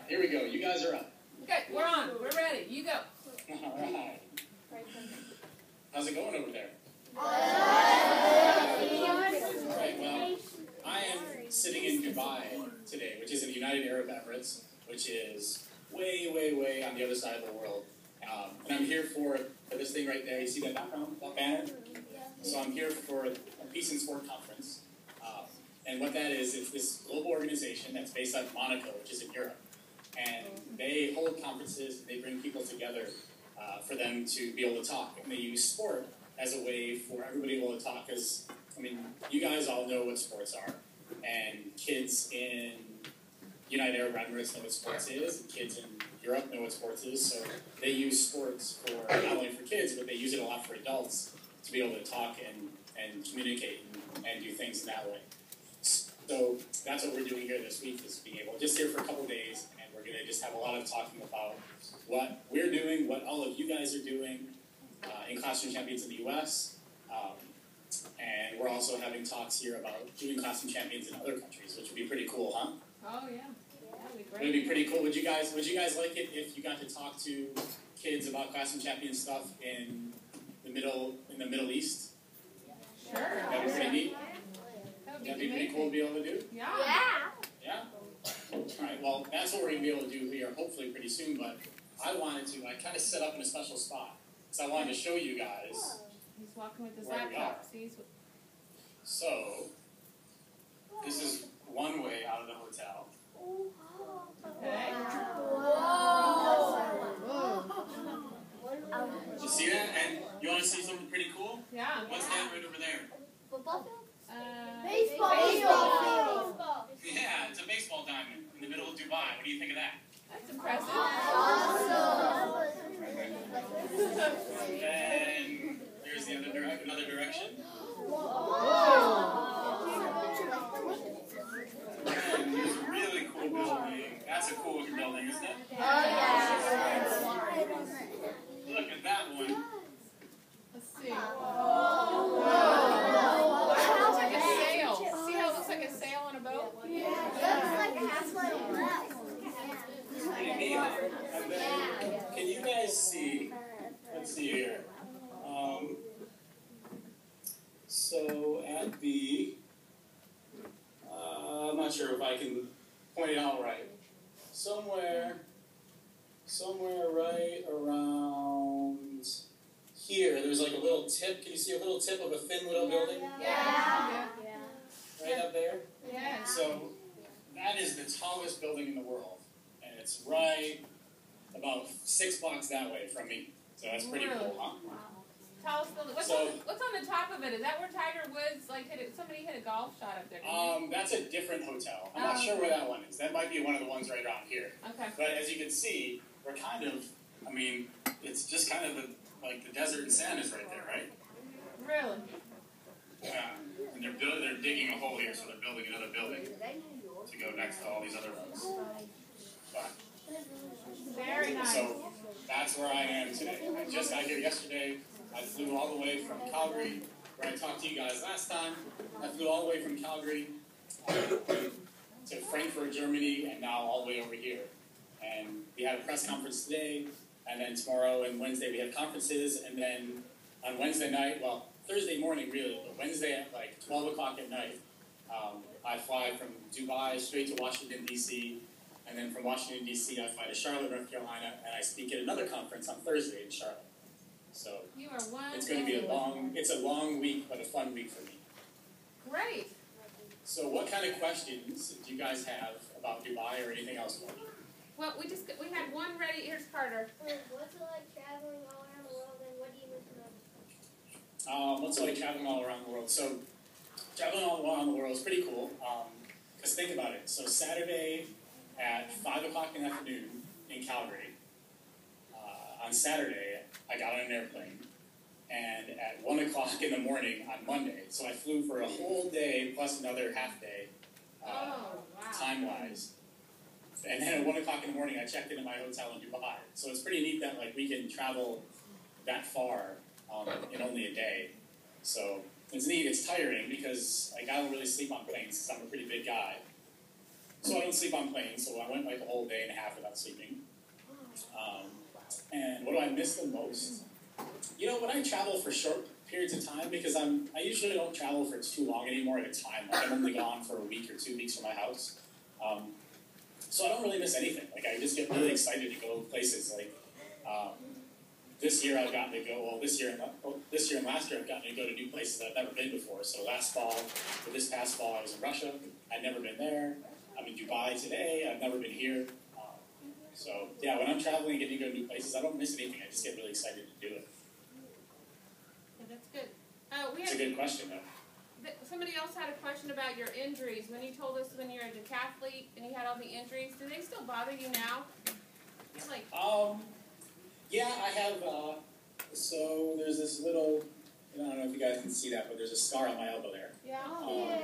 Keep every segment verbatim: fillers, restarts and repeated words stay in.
Here we go. You guys are up. Okay, we're on. We're ready. You go. All right. How's it going over there? All right, well, I am sitting in Dubai today, which is in the United Arab Emirates, which is way, way, way on the other side of the world. Um, and I'm here for, for this thing right there. You see that background, that banner? So I'm here for a Peace and Sport Conference. Um, and what that is, it's this global organization that's based out of Monaco, which is in Europe. And they hold conferences, and they bring people together uh, for them to be able to talk. And they use sport as a way for everybody to be able to talk. Because, I mean, you guys all know what sports are. And kids in United Arab Emirates know what sports is, and kids in Europe know what sports is. So they use sports for not only for kids, but they use it a lot for adults to be able to talk and, and communicate and, and do things in that way. So that's what we're doing here this week, is being able, just here for a couple of days, and we're going to just have a lot of talking about what we're doing, what all of you guys are doing uh, in Classroom Champions in the U S, um, and we're also having talks here about doing Classroom Champions in other countries, which would be pretty cool, huh? Oh, yeah. That would be great. It would be pretty cool. Would you guys Would you guys like it if you got to talk to kids about Classroom Champions stuff in the middle in the Middle East? Sure. That'd be pretty neat. That would be, That'd be pretty cool to be able to do. Yeah. Yeah. All right. Well, that's what we're going to be able to do here, hopefully pretty soon. But I wanted to. I kind of set up in a special spot, so I wanted to show you guys. He's walking with his Where we laptop. are. See, he's... So this is one way out of the hotel. Okay. Did you see that? And you want to see something pretty cool? Yeah. What's that right over there? Football field? Uh, Baseball. Baseball. Yeah, it's a baseball diamond in the middle of Dubai. What do you think of that? That's impressive. And then here's the other dire- another direction. And here's a really cool building. That's a cool looking building, isn't it? Look at that one. Let's see. Whoa. It looks like a sail. See how it looks like a sail on a boat? And then, can you guys see? Let's see here. Um, so at the, uh, I'm not sure if I can point it out right. Somewhere, somewhere right around here, there's like a little tip. Can you see a little tip of a thin little building? Yeah. Right up there? Yeah. So that is the tallest building in the world. And it's right about six blocks that way from me. So that's pretty Really? cool, huh? Tallest building. What's, So- on, what's on the top of it? Is that where Tiger Woods, like, hit it? Somebody hit a golf shot up there, didn't they? Um, that's a different hotel. I'm not Oh. sure where that one is. That might be one of the ones right around here. Okay. But as you can see, we're kind of, I mean, it's just kind of the, like the desert and sand is right there, right? Really? Yeah. And they're building, they're digging a hole here, so they're building another building to go next to all these other ones. But, Very nice. so that's where I am today. I just got here yesterday. I flew all the way from Calgary, where I talked to you guys last time. I flew all the way from Calgary uh, to Frankfurt, Germany, and now all the way over here. And we had a press conference today, and then tomorrow and Wednesday we have conferences, and then on Wednesday night, well, Thursday morning really, but Wednesday at like twelve o'clock at night, um, I fly from Dubai straight to Washington, D C, and then from Washington, D C, I fly to Charlotte, North Carolina, and I speak at another conference on Thursday in Charlotte. So You are one. it's going to be a long, it's a long week, but a fun week for me. Great. So what kind of questions do you guys have about Dubai or anything else? Well, we just we had one ready. Here's Carter. What's it like traveling all around the world, and what do you miss most? Um, what's it like traveling all around the world? So traveling all around the world is pretty cool. Because think about it. So Saturday at five o'clock in the afternoon in Calgary, uh, on Saturday, I got on an airplane. And at one o'clock in the morning on Monday, so I flew for a whole day plus another half day, uh, Oh, wow. time-wise. And then at one o'clock in the morning, I checked into my hotel in Dubai. So it's pretty neat that like we can travel that far um, in only a day. So it's neat. It's tiring because like I don't really sleep on planes because I'm a pretty big guy. so I don't sleep on planes, so I went like a whole day and a half without sleeping. Um, and what do I miss the most? You know, when I travel for short periods of time, because I'm, I usually don't travel for too long anymore at a time. Like I'm only gone for a week or two weeks from my house. Um, so I don't really miss anything. Like I just get really excited to go places. Like um, this year I've gotten to go, well this year, and, well, this year and last year I've gotten to go to new places I've never been before. So last fall, or this past fall I was in Russia. I'd never been there. I'm in Dubai today. I've never been here. Um, so yeah, when I'm traveling and getting to go to new places, I don't miss anything. I just get really excited to do it. Yeah, that's good. Uh, we It's had, a good question though. th- somebody else had a question about your injuries. When you told us when you were a decathlete and you had all the injuries, do they still bother you now? It's like, Um, yeah, I have, uh, so there's this little, I don't know if you guys can see that, but there's a scar on my elbow there. yeah. Um,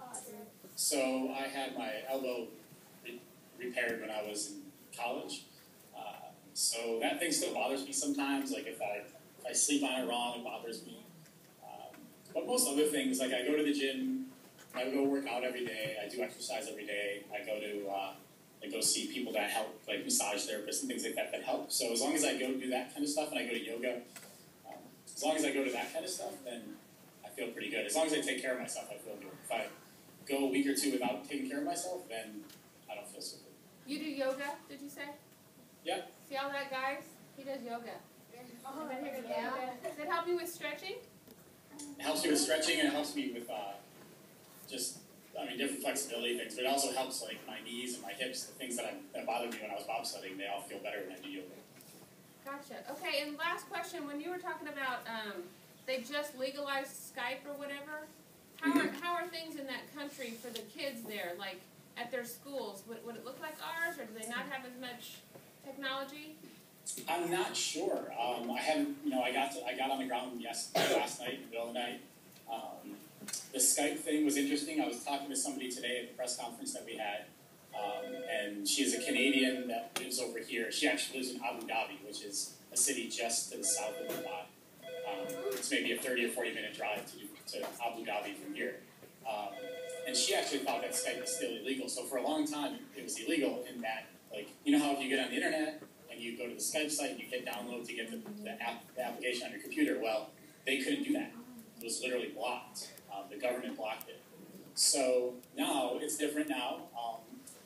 so I had my elbow re- repaired when I was in college. Uh, so that thing still bothers me sometimes, like if I, if I sleep on it wrong, it bothers me. Um, but most other things, like I go to the gym, I go work out every day, I do exercise every day, I go to, uh, I go see people that help, like massage therapists and things like that that help. So as long as I go do that kind of stuff and I go to yoga, um, as long as I go to that kind of stuff, then I feel pretty good. As long as I take care of myself, I feel good. If I go a week or two without taking care of myself, then I don't feel so good. You do yoga, did you say? Yeah. See all that, guys? He does yoga. Anybody here do yoga? Does it help you with stretching? It helps me with stretching and it helps me with uh, just, I mean, different flexibility things, but it also helps like my knees and my hips, the things that, I, that bothered me when I was bobsledding, they all feel better when I do yoga. Gotcha. Okay, and last question. When you were talking about um, they just legalized Skype or whatever, how are, how are things in that country for the kids there, like at their schools? Would, would it look like ours, or do they not have as much technology? I'm not sure. Um, I haven't, you know, I got to, I got on the ground yesterday, last night, in the middle of the night. Um, the Skype thing was interesting. I was talking to somebody today at the press conference that we had, um, and she is a Canadian that lives over here. She actually lives in Abu Dhabi, which is a city just to the south of Dubai. Um, it's maybe a thirty or forty minute drive to, to Abu Dhabi from here. Um, and she actually thought that Skype was still illegal. So for a long time, it was illegal in that, like, you know how if you get on the internet and you go to the Skype site and you hit download to get the, the, app, the application on your computer, well, they couldn't do that. It was literally blocked. Um, the government blocked it. So now, it's different now, um,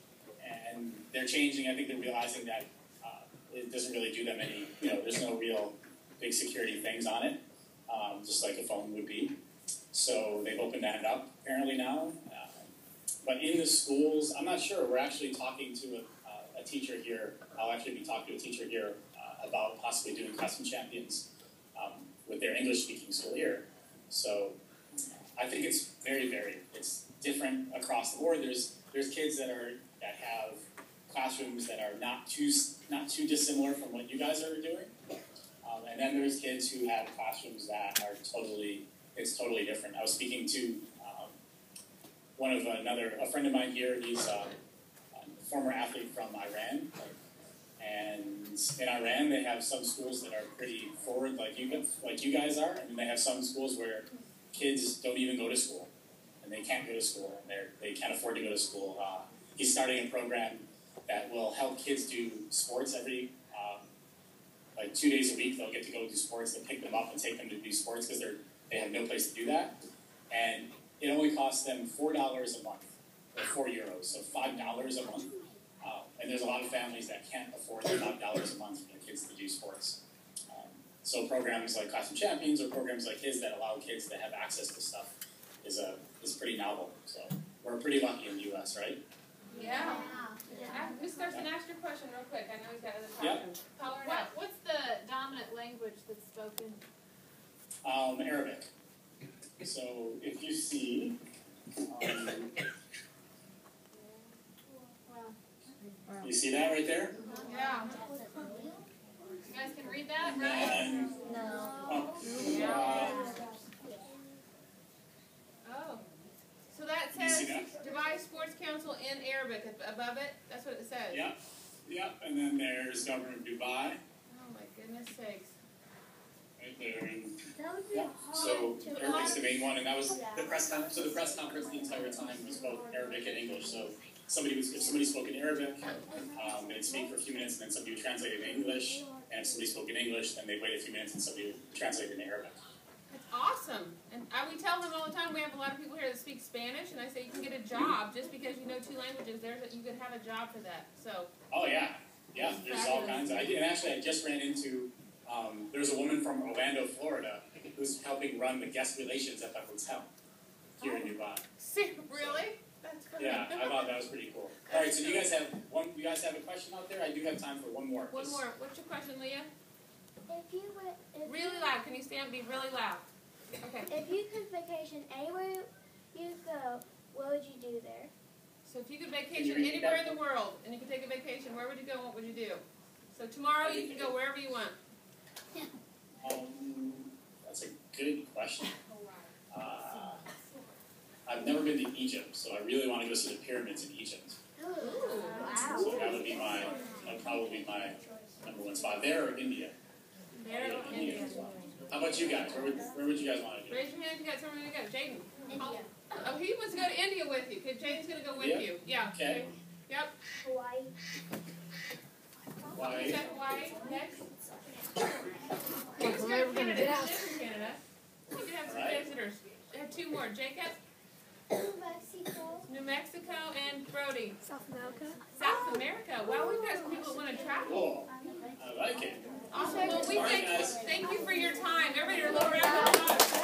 and they're changing. I think they're realizing that uh, it doesn't really do them any, you know, there's no real big security things on it, um, just like a phone would be. So they've opened that up, apparently now. Uh, but in the schools, I'm not sure. We're actually talking to a, uh, a teacher here. I'll actually be talking to a teacher here uh, about possibly doing classroom champions um, with their English-speaking school here. So I think it's very varied. It's different across the board. There's there's kids that are that have classrooms that are not too not too dissimilar from what you guys are doing, um, and then there's kids who have classrooms that are totally it's totally different. I was speaking to um, one of another a friend of mine here. He's uh, a former athlete from Iran, and in Iran they have some schools that are pretty forward, like you like you guys are, and they have some schools where kids don't even go to school, and they can't go to school, and they they can't afford to go to school. Uh, he's starting a program that will help kids do sports every, um, like two days a week. They'll get to go do sports. They'll pick them up and take them to do sports because they're they have no place to do that, and it only costs them four dollars a month, or four euros, so five dollars a month. Uh, and there's a lot of families that can't afford five dollars a month for their kids to do sports. So programs like Classroom Champions or programs like his that allow kids to have access to stuff is a is pretty novel. So we're pretty lucky in the U S, right? Yeah. yeah. Miz Thurston, ask your question real quick. I know he's got other questions. Yep. Call her What, out. what's the dominant language that's spoken? Um, Arabic. So if you see, um, you see that right there? Yeah. You guys can read that, And right? then, No. oh, Yeah. uh, Oh. So that You see says Dubai Sports Council in Arabic ab- above it. That's what it says. yeah, yeah, and then there's Governor of Dubai, Oh my goodness sakes. right there. And, That would be yeah. hard So to Arabic's the main one, and that was the press conference. So the press conference the entire time was both Arabic and English. So somebody was, if somebody spoke in Arabic, um, they'd speak for a few minutes, and then somebody would translate it in English. And if somebody spoke in English, then they'd wait a few minutes, and somebody would translate it in Arabic. That's awesome. And I, we tell them all the time, we have a lot of people here that speak Spanish, and I say you can get a job just because you know two languages. There's a, you could have a job for that. So. Oh yeah, yeah. There's all kinds of. I did, and actually, I just ran into. Um, there's a woman from Orlando, Florida, who's helping run the guest relations at the hotel here in Dubai. See, really? That's funny. Yeah, I thought that was pretty cool. All right, so do you guys have one? You guys have a question out there? I do have time for one more. One more. What's your question, Leah? If you would, if Really you, loud. Can you stand? Be really loud. Okay. If you could vacation anywhere you go, what would you do there? So if you could Can vacation you repeat anywhere that? in the world, and you could take a vacation, where would you go and what would you do? So tomorrow you can go wherever you want. Um, that's a good question. Uh, I've never been to Egypt, so I really want to go see the pyramids in Egypt. Ooh, So that would be my, that would probably be my number one spot. There or India? There in India. India. How about you guys? Where would, where would you guys want to go? Raise your hand if you got somewhere to go. Jaden. India. Oh, he wants to go to India with you. Okay, Jaden's going to go with Yeah. you. Yeah. Okay. Yep. Hawaii. Why? Is that Hawaii? Next. You can go to Canada. You live in Canada. You can have some Alright. visitors. I have two more. Jacob, Mexico. New Mexico, and Brody. South America. South America. Well, we've got some people that want to travel. Cool. I like it. Awesome. Well, we All right, thank, guys. thank you for your time. Everybody, a little round of applause.